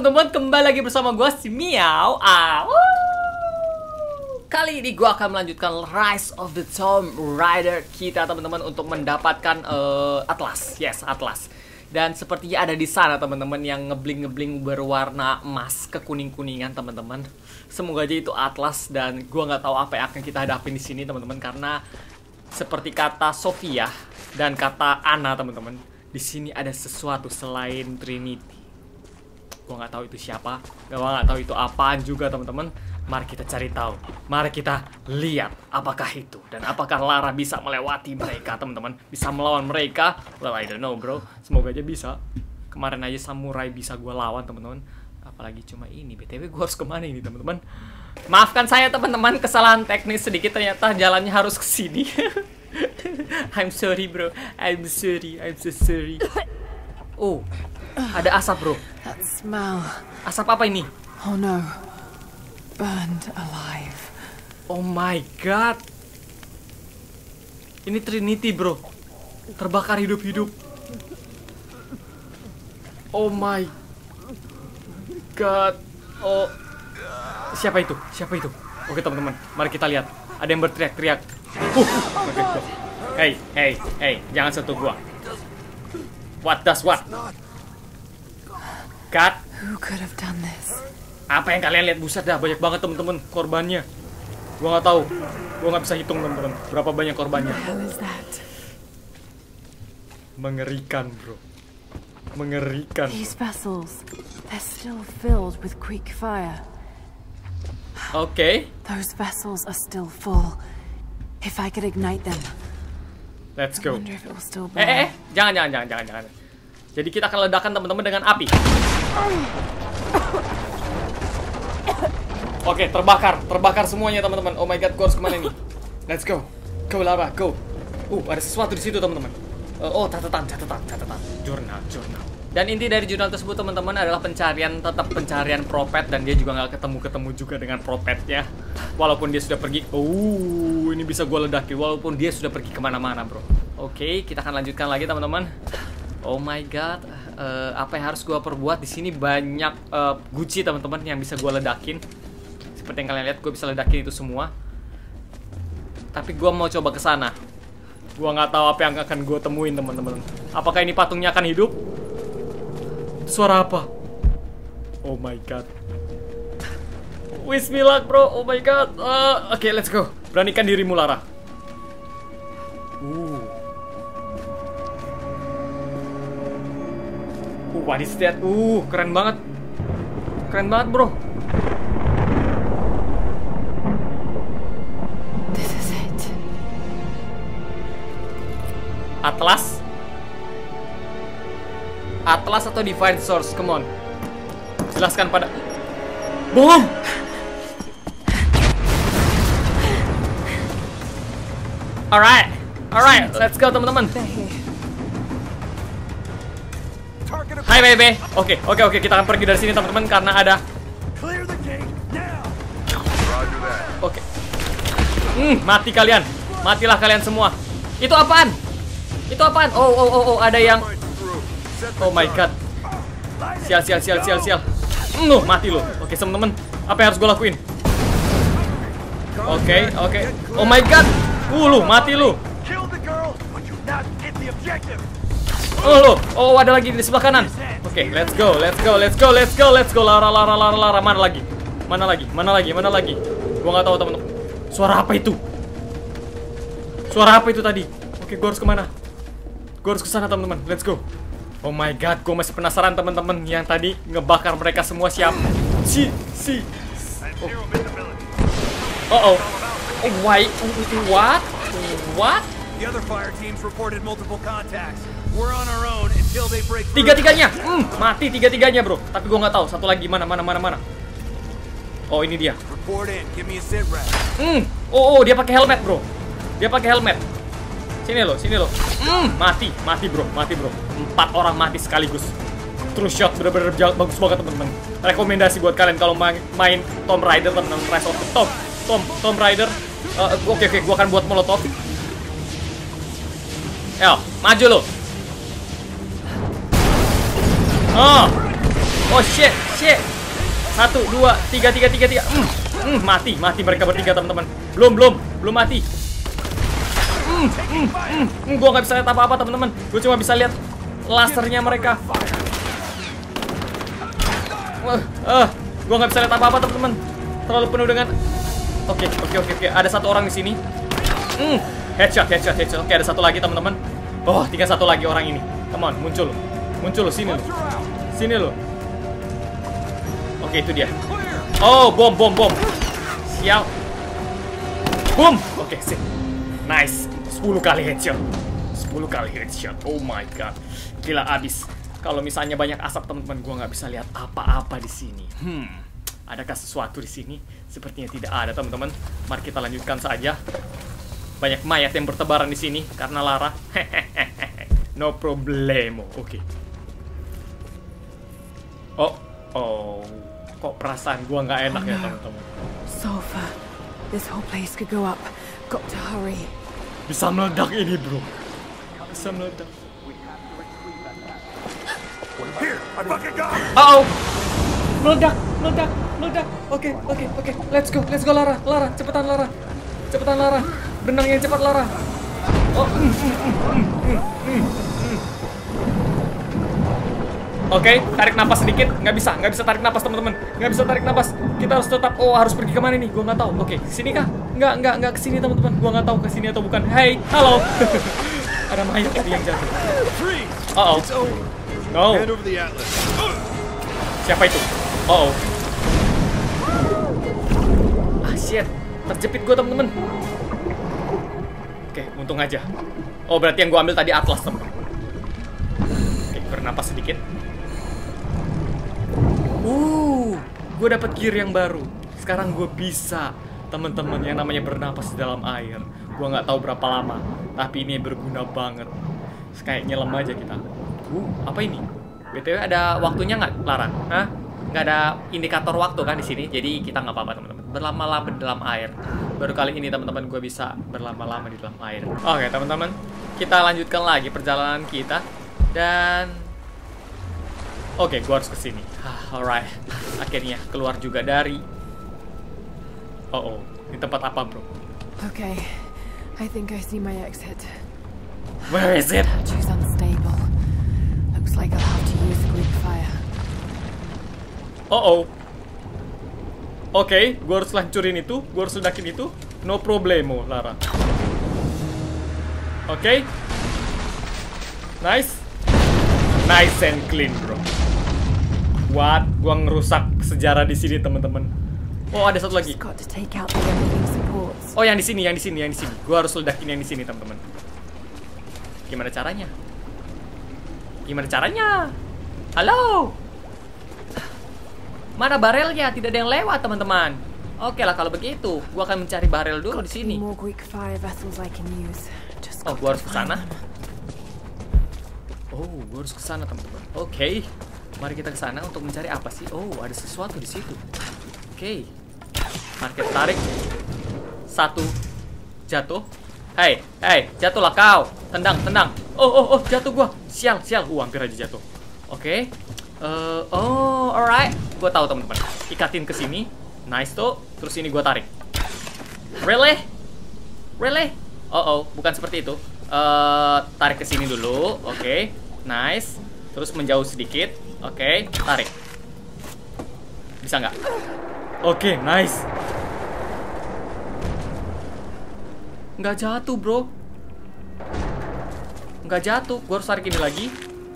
teman-teman, kembali lagi bersama gue si Miao. Kali ini gue akan melanjutkan Rise of the Tomb Raider kita teman-teman untuk mendapatkan Atlas. Yes, Atlas. Dan sepertinya ada di sana teman-teman yang ngebling-ngebling berwarna emas kekuning-kuningan teman-teman. Semoga aja itu Atlas dan gue nggak tahu apa yang akan kita hadapin di sini teman-teman, karena seperti kata Sofia dan kata Anna teman-teman, di sini ada sesuatu selain Trinity. Gue nggak tahu itu siapa, gue nggak tahu itu apaan juga teman-teman. Mari kita cari tahu, mari kita lihat apakah itu dan apakah Lara bisa melewati mereka teman-teman, bisa melawan mereka. Well, I don't know bro, semoga aja bisa. Kemarin aja samurai bisa gue lawan teman-teman, apalagi cuma ini. BTW gue harus kemana ini teman-teman? Maafkan saya teman-teman, kesalahan teknis sedikit, ternyata jalannya harus ke sini. I'm sorry bro, I'm sorry, I'm so sorry. Oh, ada asap bro. That smell. Asap apa ini? Oh no. Burned alive. Oh my god. Ini Trinity bro, terbakar hidup-hidup. Oh my god. Oh, siapa itu? Siapa itu? Oke teman-teman, mari kita lihat. Ada yang berteriak-teriak. Hey, hey, hey, jangan sentuh gua. What does what? God. Who could have done this? Apa yang kalian lihat? Buset dah, banyak banget teman-teman korbannya. Gua nggak tahu, gua nggak bisa hitung teman-teman berapa banyak korbannya. What the hell is that? Mengerikan bro, mengerikan. These vessels, they're still filled with Greek fire. Oke, Those vessels are still full. If I could ignite them. let's I go. wonder if it will still burn. Jangan. Jadi kita akan ledakan teman-teman dengan api. Oke, terbakar semuanya teman-teman. Oh my god, gue harus kemana nih? Let's go, go Lara, go. Ada sesuatu di situ teman-teman. Oh, catatan, jurnal. Dan inti dari jurnal tersebut teman-teman adalah tetap pencarian Prophet, dan dia juga nggak ketemu juga dengan Prophetnya. Walaupun dia sudah pergi. Ini bisa gue ledakin walaupun dia sudah pergi kemana-mana bro. Oke, kita akan lanjutkan lagi teman-teman. Oh my god, apa yang harus gue perbuat di sini? Banyak guci teman-teman yang bisa gue ledakin. Seperti yang kalian lihat, gue bisa ledakin itu semua. Tapi gue mau coba ke sana. Gue nggak tahu apa yang akan gue temuin teman-teman. Apakah ini patungnya akan hidup? Suara apa? Oh my god. Wish me luck bro. Oh my god. Oke, let's go. Beranikan dirimu Lara. What is that? Keren banget. Keren banget bro. This is it. Atlas? Atlas atau Divine Source? Come on. Jelaskan pada... Boom! Alright, let's go teman-teman. They're here. Hai bebe. Oke, kita akan pergi dari sini teman-teman karena ada... Oke. Mati kalian. Matilah kalian semua. Itu apaan? Oh, ada yang... Oh my god. Sial. Mati lo. Oke, teman-teman. Apa yang harus gue lakuin? Oke. Oh my god. Lu mati lu. Oh, ada lagi di sebelah kanan. Oke, let's go. Lara. Mana lagi? Gua nggak tahu teman-teman. Suara apa itu tadi? Oke, gua harus kemana? Gua harus ke sana teman-teman. Let's go. Oh my god, gua masih penasaran teman-teman, yang tadi ngebakar mereka semua siapa? Oh. What? The other fire teams reported multiple contacts. We're on our own until they break through. Tiga-tiganya, mati tiga-tiganya bro. Tapi gue nggak tahu satu lagi mana. Oh ini dia. Report in. Give me a sit rep. Oh dia pakai helmet bro. Sini lo. Mati bro. 4 orang mati sekaligus. True shot, bener-bener bagus banget teman-teman. Rekomendasi buat kalian kalau main Tomb Raider teman-teman. Rise of the Tomb Raider. Oke, gue akan buat molotov. Maju lo. Oh shit. Shit. 1, 2, 3. Mati mereka bertiga teman-teman. Belum mati. Gua nggak bisa lihat apa-apa teman-teman. Gue cuma bisa lihat lasernya mereka. Gua nggak bisa lihat apa-apa teman-teman. Terlalu penuh dengan. Oke. Ada satu orang di sini. Headshot. Oke, ada satu lagi teman-teman. Oh, tinggal satu lagi orang ini. Come on, muncul sini lo. Oke, itu dia. Oh, bom. Sial. Boom. Oke, sip. Nice. 10 kali headshot. Oh my god. Gila abis. Kalau misalnya banyak asap teman-teman, gua nggak bisa lihat apa-apa di sini. Adakah sesuatu di sini? Sepertinya tidak ada teman-teman. Mari kita lanjutkan saja. Banyak mayat yang bertebaran di sini karena Lara. No problemo. Oke. Oh. Kok perasaan gua nggak enak ya teman-teman? Sulfur. This whole place could go up. Got to hurry. Bisa meledak ini, bro. Bisa meledak. Here, I fucking got it. Meledak. Oke. Let's go Lara. Cepetan Lara. Berenang yang cepat Lara. Oke, tarik napas sedikit. Nggak bisa tarik napas teman-teman. Kita harus tetap. Harus pergi kemana nih? Gua nggak tahu. Oke, sini kah? Nggak kesini teman-teman. Gua nggak tahu kesini atau bukan. Hey, halo. Ada mayat tadi yang jatuh. No. Hand over the atlas. Siapa itu? Shit. Terjepit gua teman-teman. Oke, untung aja. Berarti yang gua ambil tadi atlas teman-teman. Oke, bernapas sedikit. Gue dapat gear yang baru. Sekarang gue bisa, teman-teman, yang namanya bernapas di dalam air. Gue nggak tahu berapa lama, tapi ini berguna banget. Kayak nyelam aja kita. Apa ini? BTW ada waktunya nggak, Lara? Hah? Nggak ada indikator waktu kan di sini, jadi kita nggak apa-apa teman-teman. Berlama-lama di dalam air. Baru kali ini teman-teman gue bisa berlama-lama di dalam air. Oke teman-teman, kita lanjutkan lagi perjalanan kita dan. Oke, gue harus kesini. Alright, akhirnya keluar juga dari. Ini tempat apa, bro? Okay, I think I see my exit. Where is it? She's unstable. Looks like I'll have to use Greek fire. Oke, gue harus lancurin itu. Gue harus ledakin itu. No problemo, Lara. Oke. Nice and clean, bro. What? Gua ngerusak sejarah di sini, teman-teman. Ada satu lagi. Yang di sini. Gua harus ledakin yang di sini, teman-teman. Gimana caranya? Halo? Mana barelnya? Tidak ada yang lewat, teman-teman. Oke lah kalau begitu. Gua akan mencari barel dulu di sini. Gua harus ke sana. Gue harus ke sana teman-teman. Oke. Mari kita ke sana untuk mencari apa sih? Ada sesuatu di situ. Oke. Mari kita tarik. 1 jatuh. Hey, jatuhlah kau. Tendang. Jatuh gua. Sial. Hampir aja jatuh. Oke. Alright. Gua tahu teman-teman. Ikatin ke sini. Nice tuh. Terus ini gua tarik. Really? Bukan seperti itu. Tarik ke sini dulu. Oke. Nice. Terus menjauh sedikit. Oke, tarik. Bisa nggak? Oke, nice. Nggak jatuh, bro. Nggak jatuh. Gue harus tarik ini lagi.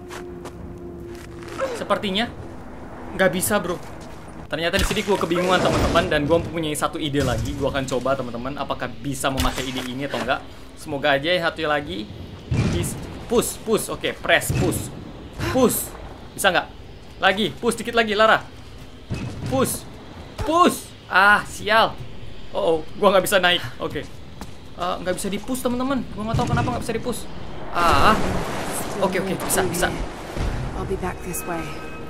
Sepertinya nggak bisa, bro. Ternyata di sini gue kebingungan, teman-teman. Dan gue mempunyai satu ide lagi. Gue akan coba, teman-teman. Apakah bisa memakai ide ini atau enggak? Semoga aja yang satu lagi. Push. Oke, press, push. Bisa nggak? Lagi, push dikit lagi, Lara. Push. Sial. Gua nggak bisa naik. Oke. Nggak bisa di-push, teman-teman. Gua nggak tahu kenapa nggak bisa di-push. Oke, bisa. I'll be back this way.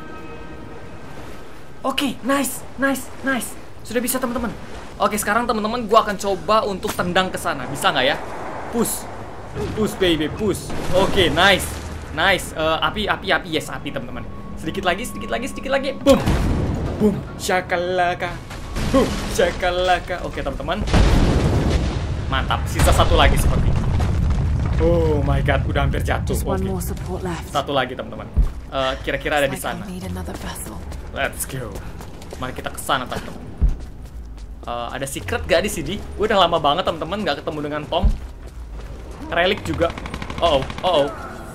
Oke, nice. Sudah bisa, teman-teman. Oke, sekarang teman-teman gua akan coba untuk tendang ke sana. Bisa nggak ya? Push baby, push. Oke, nice. Api, yes, api, teman-teman. Sedikit lagi. Boom. Boom, shakalaka. Boom, shakalaka. Oke, teman-teman. Mantap, sisa satu lagi seperti. Oh my god, udah hampir jatuh. Just one more support left. Satu lagi, teman-teman. Kira-kira ada di Like I sana. need another vessel. Let's go. Mari kita ke sana, teman-teman. Ada secret gak di sini? Gue udah lama banget, teman-teman, nggak ketemu dengan Tom. Relik juga. Oh.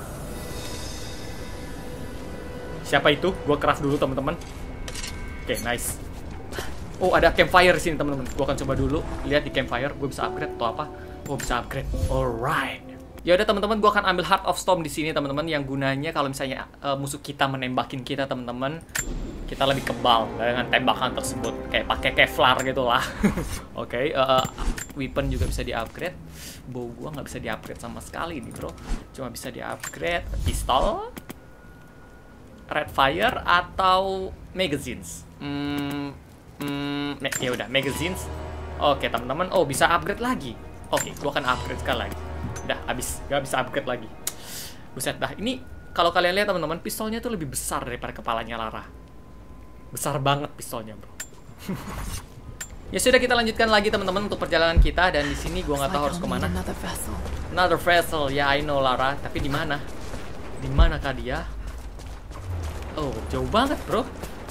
Siapa itu? Gue craft dulu, teman-teman. Oke, nice. Oh, ada campfire di sini, teman-teman. Gue akan coba dulu lihat di campfire. Gue bisa upgrade atau apa? Oh, bisa upgrade. Alright. Ya udah, teman-teman, gue akan ambil Heart of Storm di sini, teman-teman, yang gunanya kalau misalnya musuh kita menembakin kita, teman-teman, kita lebih kebal dengan tembakan tersebut, kayak pakai Kevlar gitu lah. Oke, weapon juga bisa di-upgrade. Bow gue nggak bisa di-upgrade sama sekali nih, bro. Cuma bisa di-upgrade pistol, red fire atau magazines. Ya udah, magazines. Oke, teman-teman. Oh, bisa upgrade lagi. Oke, gue akan upgrade sekali lagi. Udah, habis. Gak bisa upgrade lagi. Buset dah. Ini, kalau kalian lihat, teman-teman, pistolnya tuh lebih besar daripada kepalanya Lara. Besar banget pistolnya, bro. Ya sudah, kita lanjutkan lagi, teman-teman, untuk perjalanan kita. Dan di sini gue nggak tahu harus kemana. Another vessel. Ya, I know, Lara. Tapi di mana? Di manakah dia? Oh, jauh banget, bro.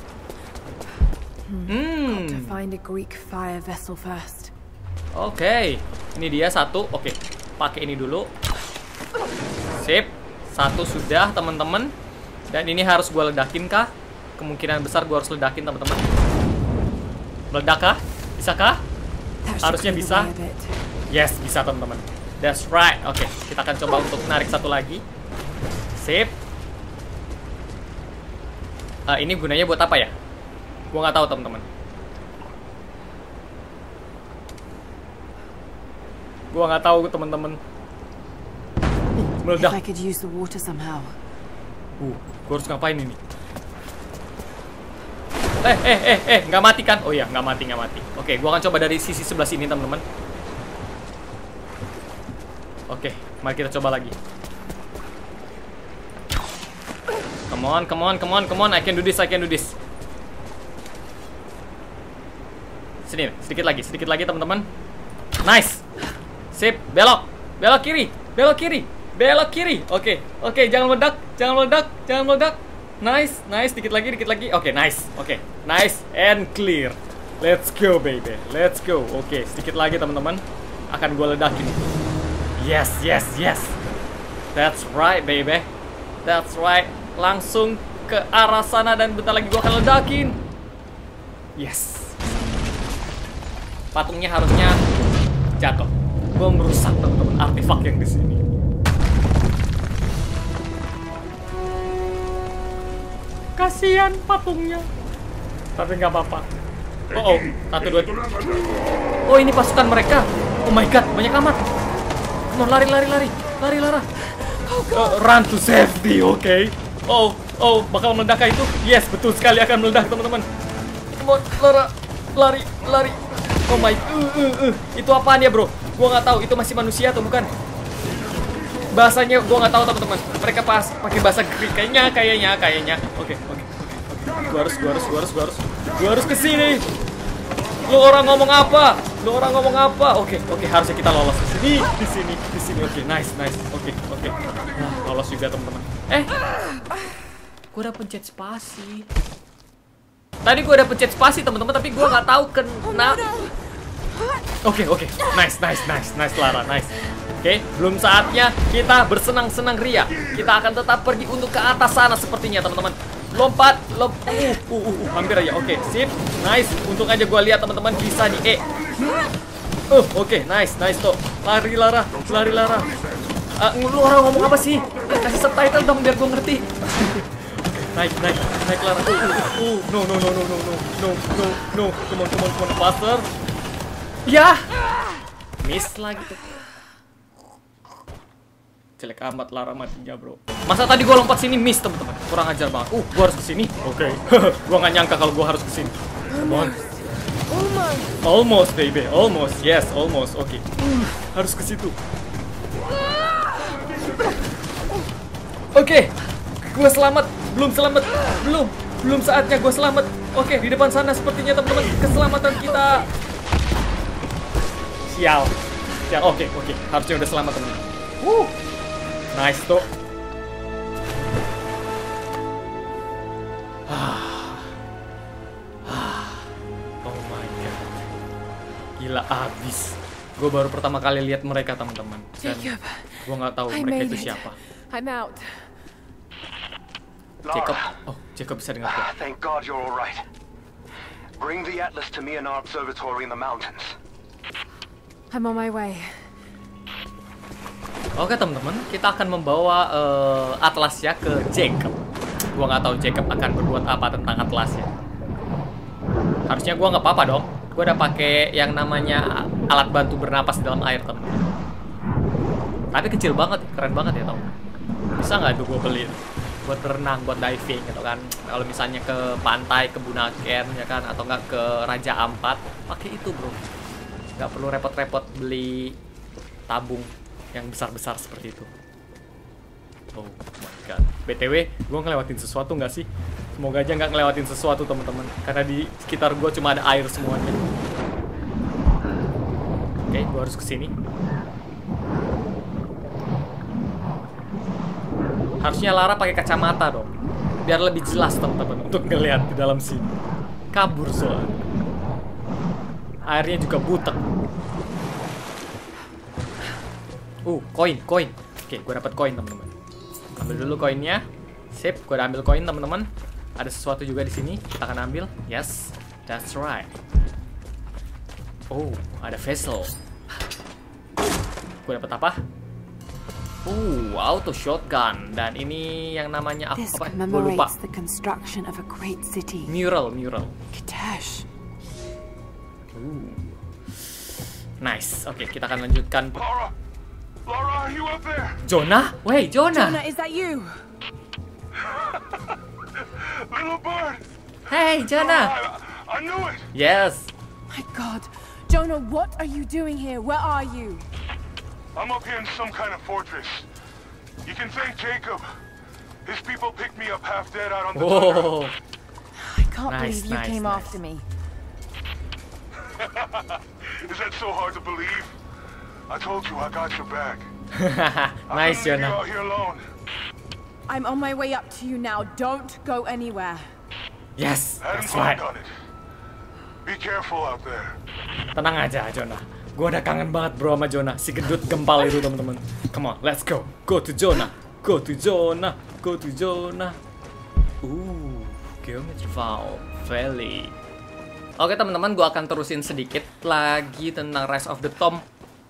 Got to find a Greek fire vessel first. Oke, ini dia satu. Oke, pakai ini dulu. Sip, satu sudah, teman-teman. Dan ini harus gue ledakin kah? Kemungkinan besar gue harus ledakin, teman-teman. Meledak kah? Bisa kah? Harusnya bisa. Yes, bisa, teman-teman. That's right. Oke, kita akan coba untuk narik satu lagi. Sip. Ini gunanya buat apa ya? Gue nggak tahu, teman-teman. Gua nggak tahu, teman-teman. Meledak. Gua harus ngapain ini? Nggak mati kan? Oh iya, nggak mati. Oke, gua akan coba dari sisi sebelah sini, teman-teman. Oke, mari kita coba lagi. Come on. I can do this. Sini, sedikit lagi, teman-teman. Nice. Sip, belok kiri. Oke, jangan meledak. Nice, dikit lagi. Oke, nice and clear. Let's go, baby. Oke, sedikit lagi, teman-teman. Akan gue ledakin. Yes. That's right, baby. That's right. Langsung ke arah sana dan bentar lagi gue akan ledakin. Yes. Patungnya harusnya jatuh. Gue merusak, teman-teman, artefak yang di sini. Kasihan patungnya. Tapi nggak apa-apa. Oh, 1, 2, 3. Oh, ini pasukan mereka. Oh my god, banyak amat. Come on, lari, Lara. Run to safety, okay. Oh, bakal meledak itu? Yes, betul sekali akan meledak, teman-teman. Come on, Lara, lari. Oh my, itu apaan ya, bro? Gua nggak tahu itu masih manusia atau bukan. Bahasanya gua nggak tahu, teman-teman. Mereka pakai bahasa Greek kayaknya. Oke. Gua harus ke sini. Lu orang ngomong apa? Oke, harusnya kita lolos di sini. Oke, nice. Oke. Nah, lolos juga, teman-teman. Gua udah pencet spasi. Tadi gue udah pencet spasi, teman-teman, tapi gue nggak tahu kenapa. Oke. Nice, Lara, nice. Oke, belum saatnya kita bersenang-senang ria. Kita akan tetap pergi untuk ke atas sana sepertinya, teman-teman. Lompat. Hampir aja. Oke, sip. Nice. Untung aja gue lihat, teman-teman, bisa di E. Oke, nice tuh. Lari, Lara. Lu orang ngomong apa sih? Kasih subtitle dong biar gue ngerti. Naik, Lara. No. Come on, faster. Ya. Miss lagi tuh. Jelek amat Lara matinya, bro. Masa tadi gua lompat sini miss, teman-teman. Kurang ajar banget. Gua harus kesini. Oke. Gua nggak nyangka kalau gua harus kesini. Come on. Almost, baby. Almost. Yes, almost. Oke. Harus ke situ. Oke. Gua selamat. Belum. Belum saatnya gue selamat. Oke, di depan sana sepertinya teman-teman keselamatan kita. Sial. Oke. Harusnya udah selamat teman-teman. Nice tuh. Oh my god. Gila abis. Gue baru pertama kali lihat mereka teman-teman. Jacob, gue nggak tahu I mereka made itu it. siapa. I'm out. Jacob. Lara, Oh, Jacob bisa dengar gue. thank God you're all right. Bring the Atlas to me in our observatory in the mountains. I'm on my way. Oke teman-teman, kita akan membawa Atlasnya ke Jacob. Gua nggak tahu Jacob akan berbuat apa tentang Atlasnya. Harusnya gua nggak apa-apa dong. Gua udah pakai yang namanya alat bantu bernapas di dalam air teman-teman. Tapi kecil banget, keren banget ya teman. Bisa nggak tuh gua beli buat berenang, buat diving gitu kan? Kalau misalnya ke pantai, ke Bunaken ya kan, atau nggak ke Raja Ampat, pakai itu bro. Nggak perlu repot-repot beli tabung yang besar-besar seperti itu. Oh my god. BTW, gue ngelewatin sesuatu nggak sih? Semoga aja nggak ngelewatin sesuatu teman-teman. Karena di sekitar gue cuma ada air semuanya. Oke, gue harus kesini. Harusnya Lara pakai kacamata dong. Biar lebih jelas teman-teman untuk ngelihat di dalam sini. Kabur soalnya. Airnya juga butek. Koin. Oke, gue dapat koin teman-teman. Ambil dulu koinnya. Sip, gue udah ambil koin teman-teman. Ada sesuatu juga di sini. Kita akan ambil. Yes, that's right. Oh, ada vessel. Gue dapat apa? Auto shotgun. Dan ini yang namanya This apa? Gue lupa. commemorates the construction of a great city. Mural. Kitesh. Nice. Oke, kita akan lanjutkan. Lara, are you up there? Jonah? Wait, Jonah. Jonah, is that you? Little bird! Hey, Jonah. I knew it! Yes. My God. Jonah, what are you doing here? Where are you? I'm up here in some kind of fortress. You can thank Jacob. His people picked me up half dead out on the Oh. tundra. I can't Nice, believe you nice, came nice. after me. Is that so hard to believe? I told you I got your back. Nice, I couldn't leave you Jonah. out here alone. I'm on my way up to you now. Don't go anywhere. Yes, Hadn't that's right. planned on it. Be careful out there. Tenang aja, Jonah. Gua udah kangen banget bro sama Jonah, si gendut gempal itu teman-teman. Come on, let's go. Go to Jonah. Go to Jonah. Go to Jonah. Geometry Valley. Oke teman-teman, gua akan terusin sedikit lagi tentang Rise of the Tomb.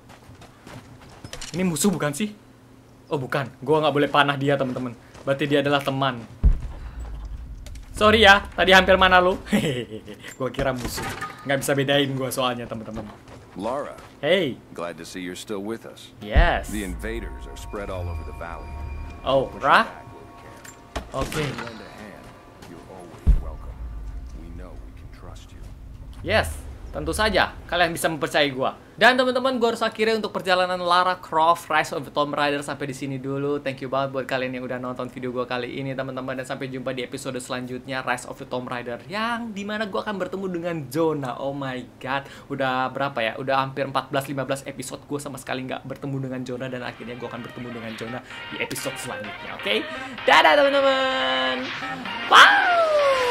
Ini musuh bukan sih? Oh bukan, gua nggak boleh panah dia teman-teman. Berarti dia adalah teman. Sorry ya, tadi hampir mana lu? Hehehe, gua kira musuh. Nggak bisa bedain gua soalnya teman-teman. Laura, Hey, glad to see you're still with us. yes. The invaders are spread all over the valley. Oh, Push Ra? back where we can. Oke. Lend a hand. You're always welcome. We know we can trust you. Yes, tentu saja kalian bisa mempercayai gua. Dan teman-teman, gua harus akhiri untuk perjalanan Lara Croft Rise of the Tomb Raider sampai di sini dulu. Thank you banget buat kalian yang udah nonton video gua kali ini, teman-teman, dan sampai jumpa di episode selanjutnya Rise of the Tomb Raider yang dimana gua akan bertemu dengan Jonah. Oh my god, udah berapa ya? Udah hampir 14-15 episode gua sama sekali nggak bertemu dengan Jonah, dan akhirnya gua akan bertemu dengan Jonah di episode selanjutnya. Oke, dadah teman-teman. Wow.